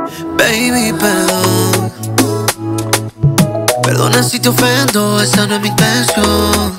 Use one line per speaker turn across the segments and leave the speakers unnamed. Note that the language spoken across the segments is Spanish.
Baby, perdón. Perdona si te ofendo, esa no es mi intención.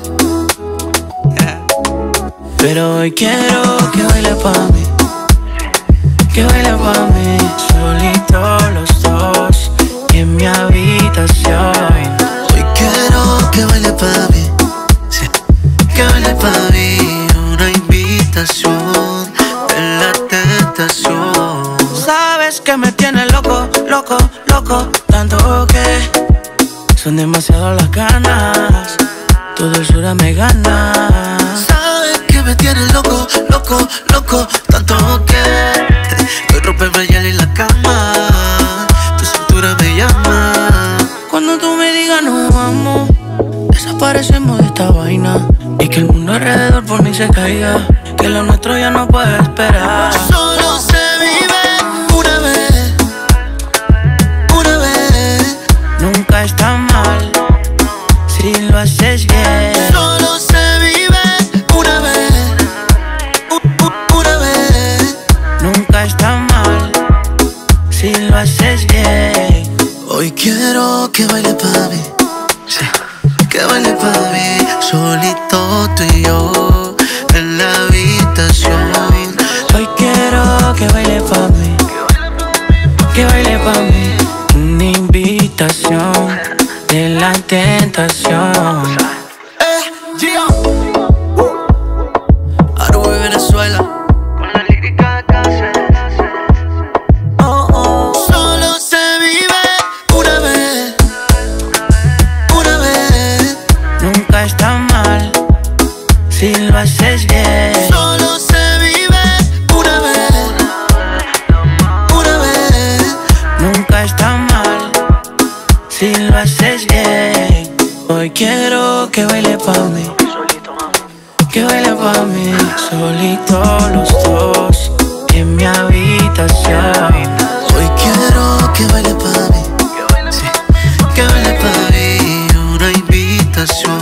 Pero hoy quiero que baile pa' mí, que baile pa' mí, solitos los dos en mi habitación.
Hoy quiero que baile pa' mí, sí, que baile pa' mí, una invitación de la tentación.
Sabes que me tienes loco, loco, loco, tanto que son demasiadas las ganas, tu dulzura me gana.
Sabes que me tienes loco, loco, loco, tanto que estoy romperme ya en la cama, tu cintura me llama.
Cuando tú me digas nos vamos, desaparecemos de esta vaina y que el mundo alrededor por mí se caiga, que lo nuestro ya no puede esperar.
Solo se vive una vez, una vez.
Nunca está mal si lo haces bien.
Solo se vive una vez, una vez.
Nunca está mal si lo haces bien.
Hoy quiero que baile pa' mí, sí, que baile pa' mí, solito tú y yo en la habitación.
Hoy quiero que baile pa' mí, que baile pa' mí, una invitación de la tentación.
Gio Aruba, Venezuela.
Con la lírica de Cáceres.
Oh, oh. Solo se vive una vez, una vez.
Nunca está mal si lo haces bien.
Solo se vive una vez, una vez.
Nunca está mal si lo haces bien. Hoy quiero que baile pa' mí, que baile pa' mí, solitos los dos en mi habitación.
Hoy quiero que baile pa' mí, sí, que baile pa' mí, una invitación.